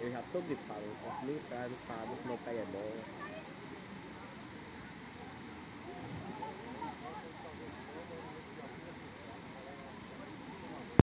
Eu já tô gripado, eu posso nem entrar no parado, que meu pé é bom.